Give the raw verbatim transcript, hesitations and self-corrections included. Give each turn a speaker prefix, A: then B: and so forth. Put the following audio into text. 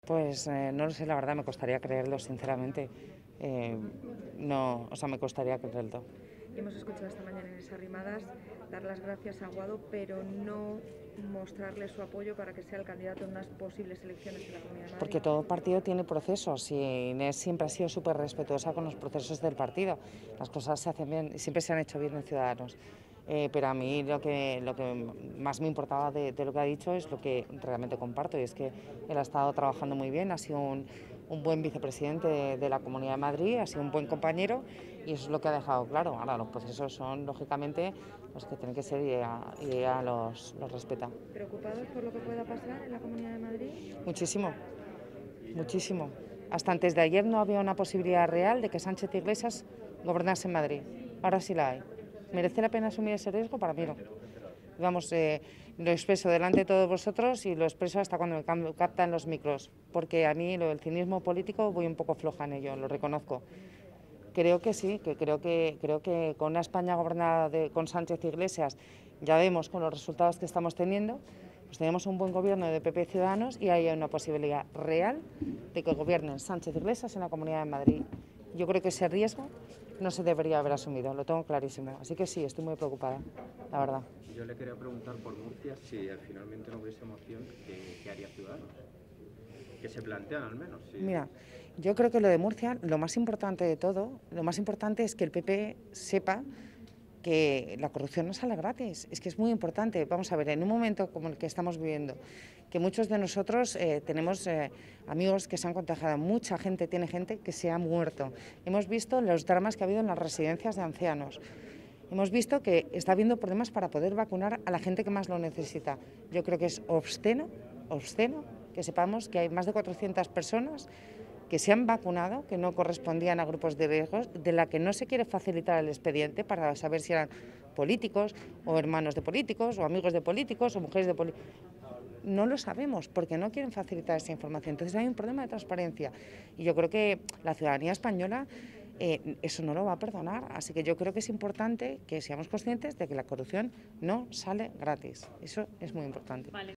A: Pues eh, no lo sé, la verdad, me costaría creerlo, sinceramente. Eh, no, o sea, me costaría creerlo.
B: Hemos escuchado esta mañana en esas rimadas dar las gracias a Aguado, pero no mostrarle su apoyo para que sea el candidato en unas posibles elecciones en la Comunidad de Madrid.
A: Porque todo partido tiene procesos y Inés siempre ha sido súper respetuosa con los procesos del partido. Las cosas se hacen bien y siempre se han hecho bien en Ciudadanos. Eh, pero a mí lo que, lo que más me importaba de, de lo que ha dicho es lo que realmente comparto, y es que él ha estado trabajando muy bien, ha sido un, un buen vicepresidente de, de la Comunidad de Madrid, ha sido un buen compañero, y eso es lo que ha dejado claro. Ahora los procesos son, lógicamente, los que tienen que ser, y ella, y ella los, los respeta.
B: ¿Preocupados por lo que pueda pasar en la Comunidad de Madrid?
A: Muchísimo. Muchísimo. Hasta antes de ayer no había una posibilidad real de que Sánchez Iglesias gobernase en Madrid. Ahora sí la hay. ¿Merece la pena asumir ese riesgo? Para mí no. Vamos, eh, lo expreso delante de todos vosotros y lo expreso hasta cuando me captan los micros, porque a mí lo del cinismo político voy un poco floja en ello, lo reconozco. Creo que sí, que creo que creo que con una España gobernada de, con Sánchez Iglesias, ya vemos con los resultados que estamos teniendo, pues tenemos un buen gobierno de P P Ciudadanos y hay una posibilidad real de que gobiernen Sánchez Iglesias en la Comunidad de Madrid. Yo creo que ese riesgo no se debería haber asumido, lo tengo clarísimo. Así que sí, estoy muy preocupada, la verdad.
C: Yo le quería preguntar por Murcia, si finalmente no hubiese moción, ¿qué, qué haría Ciudadanos? Que se plantean al menos. Sí.
A: Mira, yo creo que lo de Murcia, lo más importante de todo, lo más importante es que el P P sepa que la corrupción no sale gratis. Es que es muy importante. Vamos a ver, en un momento como el que estamos viviendo, que muchos de nosotros eh, tenemos eh, amigos que se han contagiado, mucha gente tiene gente que se ha muerto. Hemos visto los dramas que ha habido en las residencias de ancianos. Hemos visto que está habiendo problemas para poder vacunar a la gente que más lo necesita. Yo creo que es obsceno, obsceno, que sepamos que hay más de cuatrocientas personas que se han vacunado, que no correspondían a grupos de riesgo, de la que no se quiere facilitar el expediente para saber si eran políticos o hermanos de políticos o amigos de políticos o mujeres de políticos. No lo sabemos porque no quieren facilitar esa información. Entonces hay un problema de transparencia y yo creo que la ciudadanía española eh, eso no lo va a perdonar. Así que yo creo que es importante que seamos conscientes de que la corrupción no sale gratis. Eso es muy importante.
D: Vale.